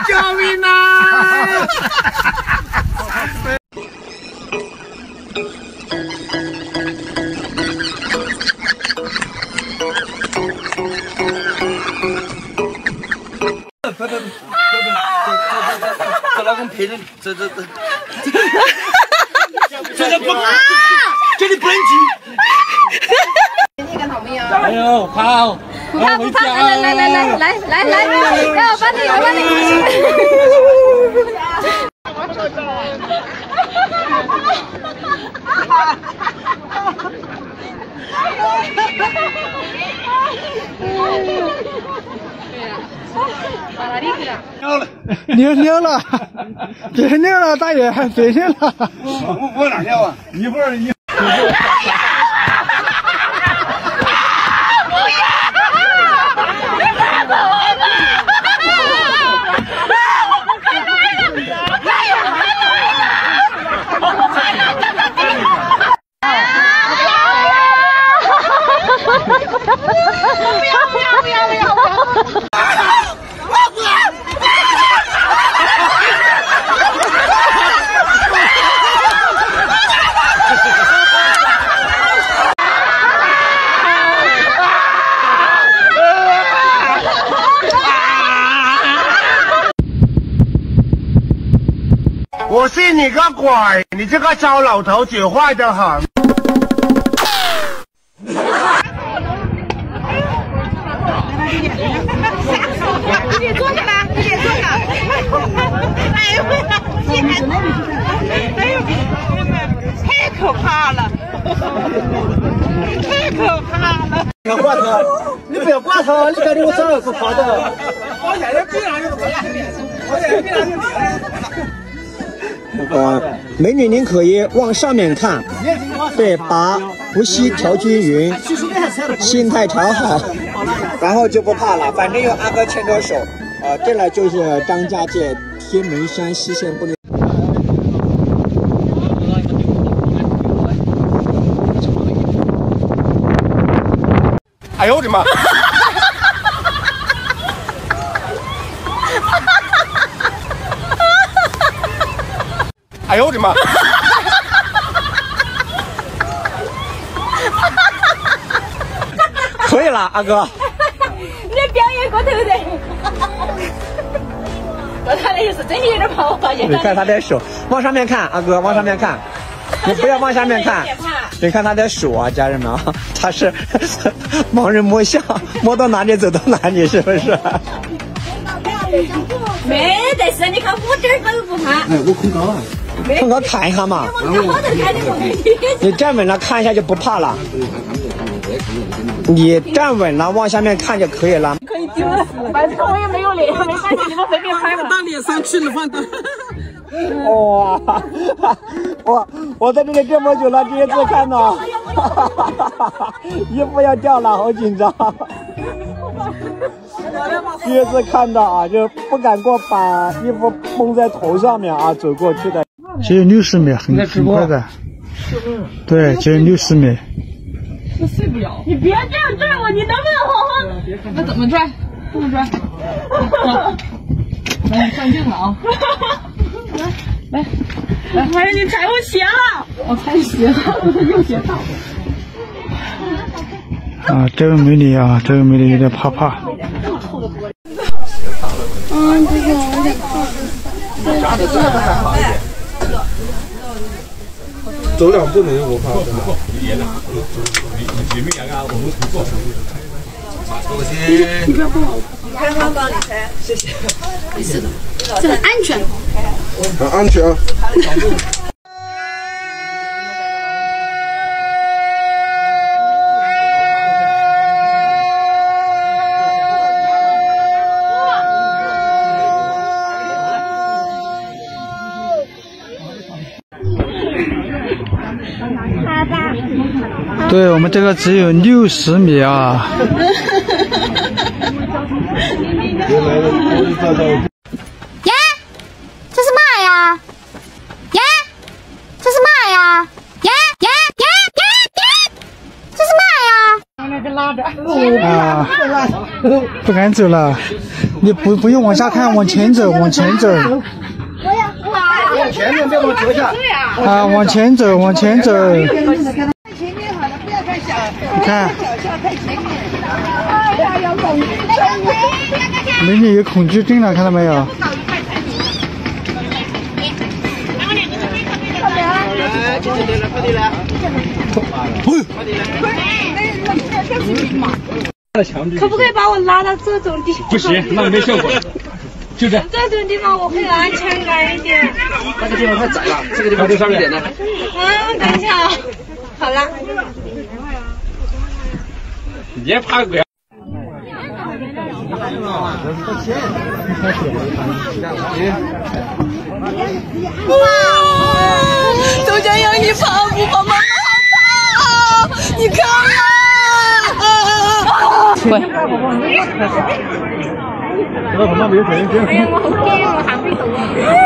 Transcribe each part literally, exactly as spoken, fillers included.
救命啊！别别别别别！这老公陪着，这这这，这这不，这里不能进。你看到没有？哎呦，跑！ 不怕不怕，来来来来来来来来，让我帮你，我帮你。 尿尿了，别尿了，大爷，别尿了。 我我哪尿啊？一会儿你。 我信你个鬼！你这个糟老头子坏得很。 你得坐下来，你得坐下。哎呦，你还，哎呦，太可怕了，太可怕了！ 不要挂他，你不要挂他，你赶紧我上来是跑的。我现在必然就过来，我现在必然就过来。 呃，美女您可以往上面看，对，把呼吸调均匀，心态调好，然后就不怕了。反正有阿哥牵着手，呃，这来就是张家界天门山西线部。 哎呦我的妈！哎呦我的妈！ 可以了，阿哥。 你表演过头的，我看的也是真有点怕，我发现。 你看他的手，往上面看，阿哥往上面看，你不要往下面看。你看他的手啊，家人们啊，他是盲人摸象，摸到哪里走到哪里，是不是？ 没得事，你看我这儿都不怕。 哎，我恐高啊。恐高看一下嘛。你站稳了看一下就不怕了。你站稳了往下面看就可以了。 可以丢了，反正我也没有脸，没关系，你们随便拍吧。 到脸上去了，放到。 哇，我我在这里这么久了，第一次看到，衣服要掉了，好紧张。第一次看到啊，就不敢过把衣服蒙在头上面啊，走过去的。只有六十米，很很快的。对，只有六十米。 我睡不了。你别这样拽我，你能不能好好？ 那怎么拽？这么拽？来，你上镜了啊！来来来，哎，你踩我鞋了！我踩鞋了，我右鞋套。 啊，这个美女啊，这个美女有点怕怕。 嗯，这个有点怕。 夹的这个还好一点。走两步能不怕，真的。你们两个，我们不做。多谢。 你不要碰我。 开放帮你开，谢谢。没事的， 这很安全。 很安全啊。 对我们这个只有六十米啊。 耶，这是嘛呀？耶，这是嘛呀？耶耶耶耶耶，这是嘛呀？那个拉着。 啊，不敢走了，你不不用往下看，往前走，往前走。 往前面，别往脚下。 啊，往前走，往前走。 前面好了，不要看小， 你看， 脚下看前面。哎呀，有恐惧症。 美女有恐惧症了，看到没有？ 来，快点来，快点来。 可不可以把我拉到这种地方？ 不行，那没效果。就这。 这种地方我会安全感一点。 那个地方太窄了，这个地方就上一点的。 嗯，等一下啊。好了。 你也怕鬼？ 周佳阳，你怕不怕？妈妈好怕！你看啊！喂。 我妈没有声音。 哎呀，我好惊，我还没懂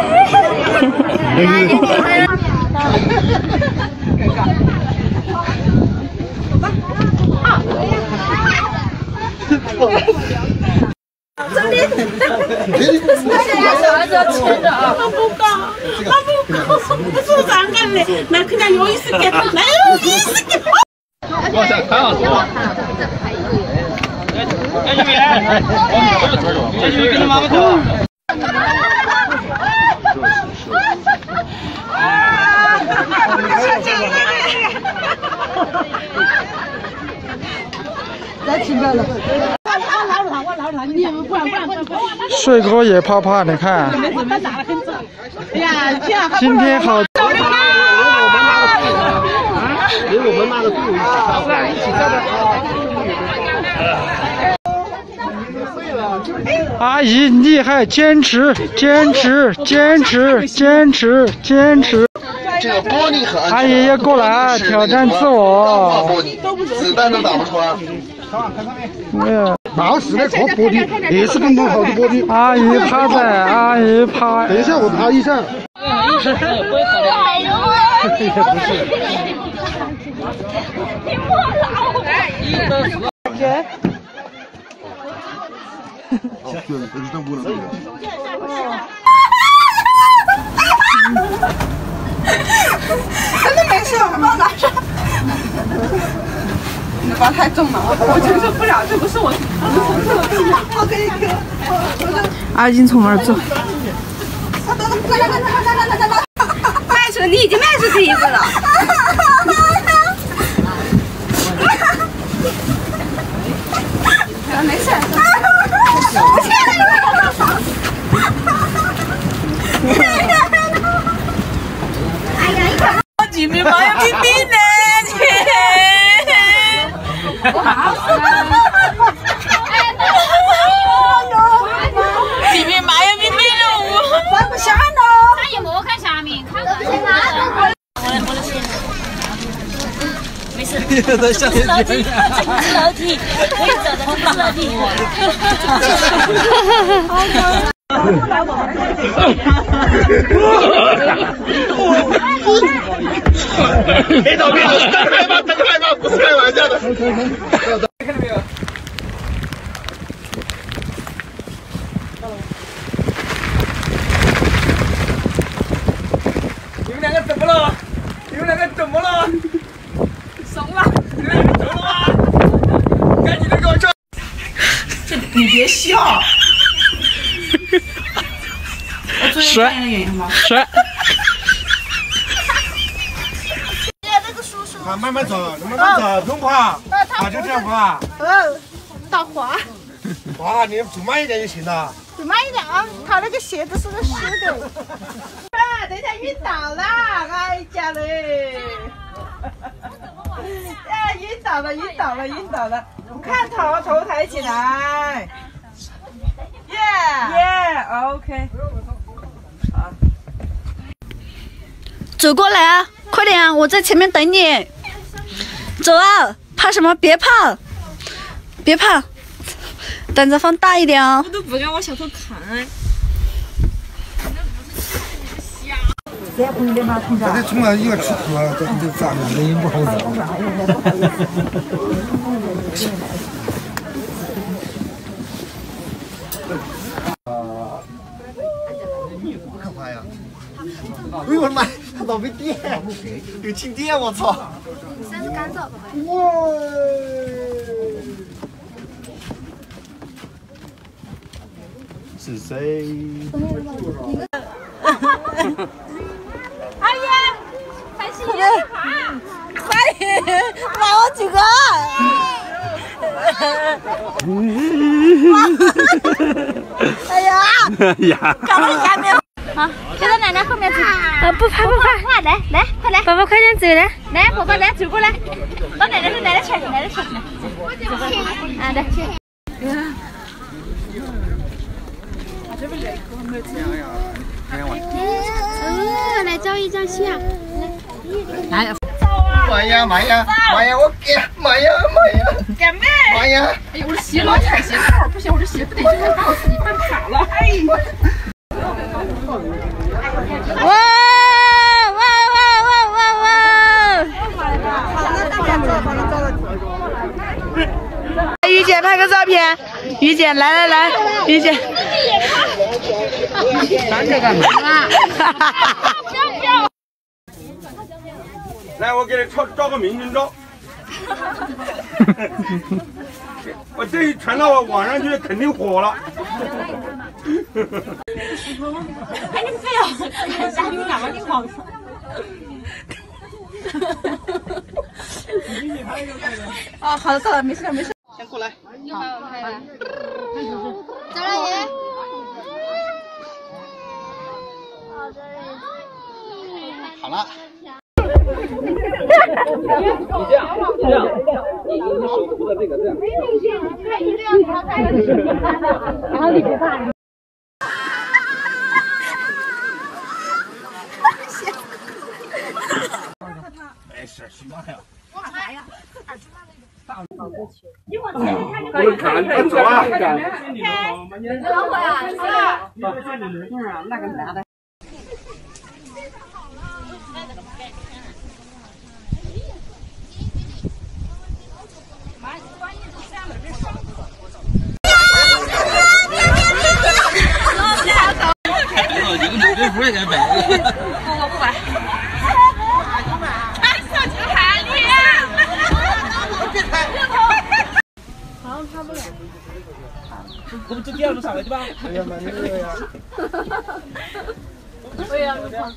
真的，小孩子要牵着啊！我不敢，我不敢，我手上干的，那肯定有意思的，那有意思的。 我想看啊！哎，这边，这就是跟着妈妈走。 来请客了。 帅哥也怕怕，你看。今天好。 给我们那个队伍一起站的。 阿姨厉害，坚持，坚持，坚持，坚持，坚持。 这个玻璃很安全。 阿姨要过来挑战自我。 玻璃，子弹都打不穿。 哎， 闹事的破玻璃，也是跟弄好的玻璃。 阿姨趴在，阿姨趴。 等一下，我趴一下。 真的没事，我帮拿上。你的包太重了，我承受不了，这不是我我可以给。 阿金从哪儿走？ 迈出，你已经迈出第一步了。没事。哎呀，你看。 几米毛要冰冰的，几米毛要冰冰的， 放不下呢。 他也没看下面，看看我的我的钱。没事，这不是楼梯，这不是楼梯，可以走的，这不是楼梯。 别走别走，真害怕真害怕，不是开玩笑的。 看到没有？你们两个怎么了？你们两个怎么了？ 怂了， 你们两个怎么了吗？赶紧的给我上！ 你别笑。 帅帅！ 啊，慢慢走，慢慢走，不用怕，啊，就这样滑。 嗯，打滑。 滑，你走慢一点就行了。 走慢一点啊，他那个鞋子是个湿的。啊，等一下晕倒了，哎呀嘞！哎，晕倒了，晕倒了，晕倒了！不看头，头抬起来。耶耶 ，OK。好。 走过来啊，快点啊，我在前面等你。走啊，怕什么？别怕，别怕，胆子放大一点啊！ 我都不敢往小头看。 这得从那一个吃喝，这这饭这也不好整。 可怕呀！哎呦我的妈！它咋没电？有静电！我操！ 先是干燥。 哇！是谁？ 阿姨，还是一哈， 快点，买我几个。哎呀！ 哎呀！ 搞了下面。 好，就到奶奶后面走。 啊，不怕不怕， 快来来，快来， 宝宝快点走来， 来宝宝来走过来，到奶奶这，奶奶去，奶奶去，啊来去。 哦，来照一张相。 来。 妈呀妈呀妈呀！我给妈呀妈呀！ 干妹！ 妈呀！ 哎呦，我这鞋老踩鞋套，不行，我这鞋不得劲，把我自己绊卡了。哎呦！ 哇哇哇哇哇哇！ 于姐拍个照片，于姐来来来，于姐。咱这干嘛？ 来，我给你照照个明星照。我这一传到网上去，肯定火了。 哎，你不要，下面哪个地方？ 哦，好的，到了，没事没事。 先过来。 好，拍了。走了爷。 好了。 你这样，你这样，你你手扶着这个这样。 然后你别怕。 没事，行吧呀。 我看你走啊！ 老火呀，是吧？ 那个男的。 这不是给摆的。 我不摆。哎，小金海里。 好像差不了。 我们这第二路上来对吧？ 哎呀妈，那个呀！ 我也要录放。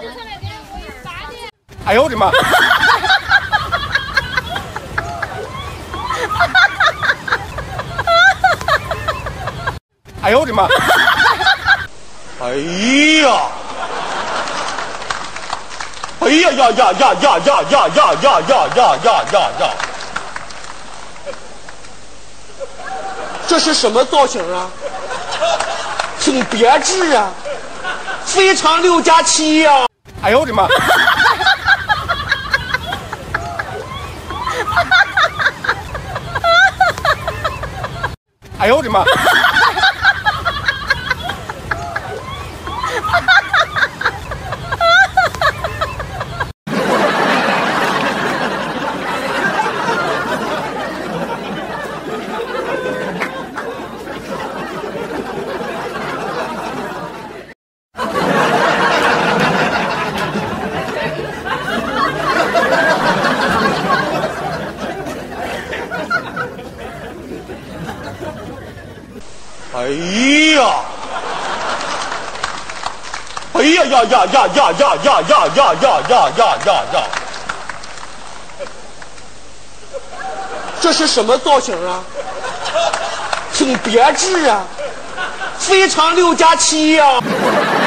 哎呦我的妈！哎呦我的妈！哎呀！哎呀呀呀呀呀呀呀呀呀呀呀呀呀呀！这是什么造型啊？挺别致啊，非常六加七呀！哎呦我的妈！哎呦我的妈！哎呀！哎呀呀呀呀呀呀呀呀呀呀呀呀呀呀！这是什么造型啊？挺别致啊，非常六加七呀！